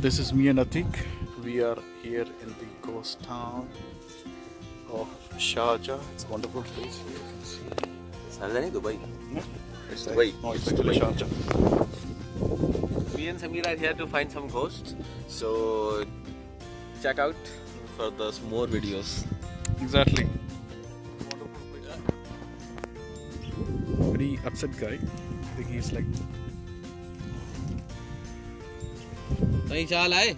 This is me and Atik. We are here in the ghost town of Sharjah. It's a wonderful place. You can see. Sharjah nahi, Dubai. No? It's Dubai. No, it's actually Sharjah. Me and Samir are here to find some ghosts. So check out for those more videos. Exactly. Very upset guy. I think he's like. कहीं चाल आए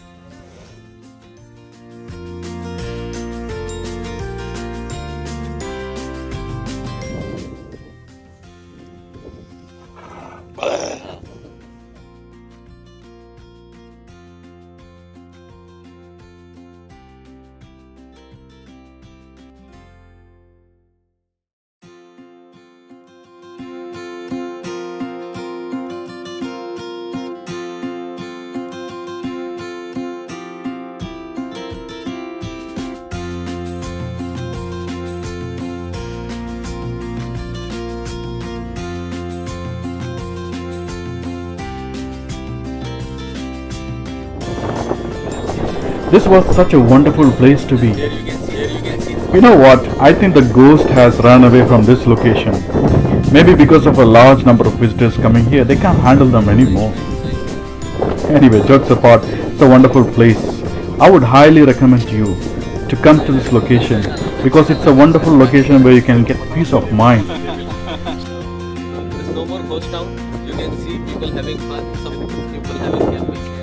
This was such a wonderful place to be. You know what? I think the ghost has run away from this location. Maybe because of a large number of visitors coming here, they can't handle them anymore. Anyway, jokes apart, it's a wonderful place. I would highly recommend you to come to this location because it's a wonderful location where you can get peace of mind. There's no more ghost town. You can see people having fun, some people having camping.